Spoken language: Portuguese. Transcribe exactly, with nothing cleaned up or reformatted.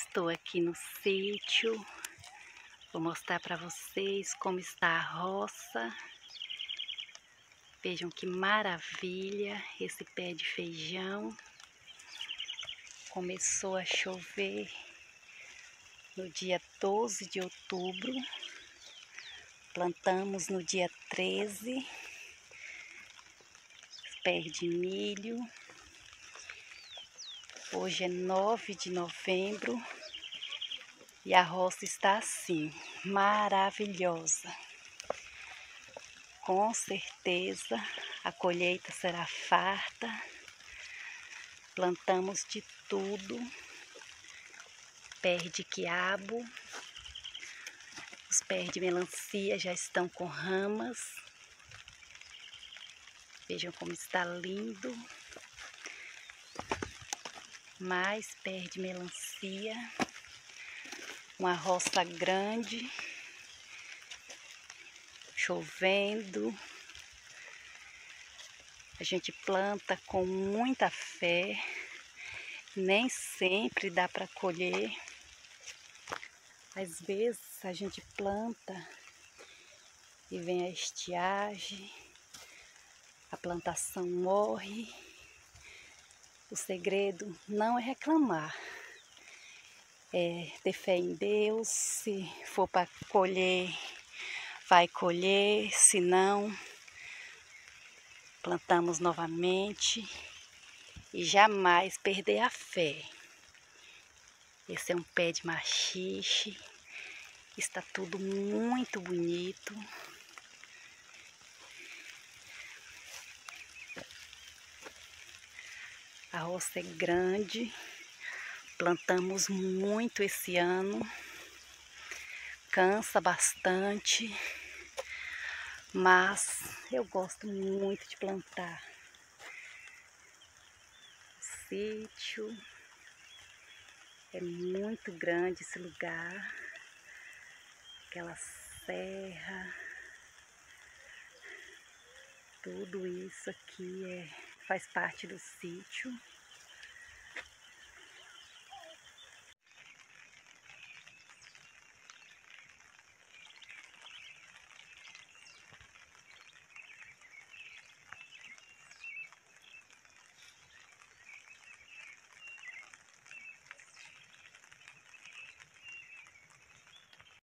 Estou aqui no sítio, vou mostrar para vocês como está a roça. Vejam que maravilha esse pé de feijão. Começou a chover no dia doze de outubro, plantamos no dia treze, pé de milho. Hoje é nove de novembro e a roça está assim, maravilhosa. Com certeza a colheita será farta. Plantamos de tudo, pé de quiabo, os pés de melancia já estão com ramas. Vejam como está lindo. Mais pé de melancia, uma roça grande, chovendo. A gente planta com muita fé, nem sempre dá para colher. Às vezes a gente planta e vem a estiagem, a plantação morre. O segredo não é reclamar, é ter fé em Deus. Se for para colher, vai colher, se não, plantamos novamente e jamais perder a fé. Esse é um pé de maxixe, está tudo muito bonito. A roça é grande, plantamos muito esse ano, cansa bastante, mas eu gosto muito de plantar. O sítio é muito grande, esse lugar, aquela serra, tudo isso aqui é, faz parte do sítio.